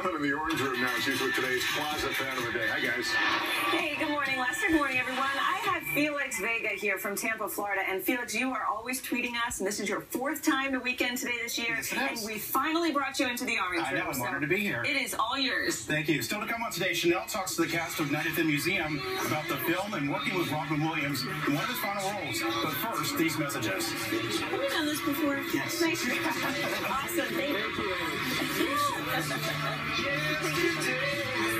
down in the orange room now. She's with today's Plaza Fan of the Day. Hi, guys. Hey, good morning, Lester. Good morning, everyone. I have Felix Vega here from Tampa, Florida. And Felix, you are always tweeting us, and this is your fourth time to Weekend Today this year. Yes, it is. And we finally brought you into the orange room. I know, I'm honored to be here. It is all yours. Thank you. Still to come on today, Chanel talks to the cast of Night at the Museum about the film and working with Robin Williams in one of his final roles. But first, these messages. Have we done this before? Yes. Nice. Awesome. Thank you.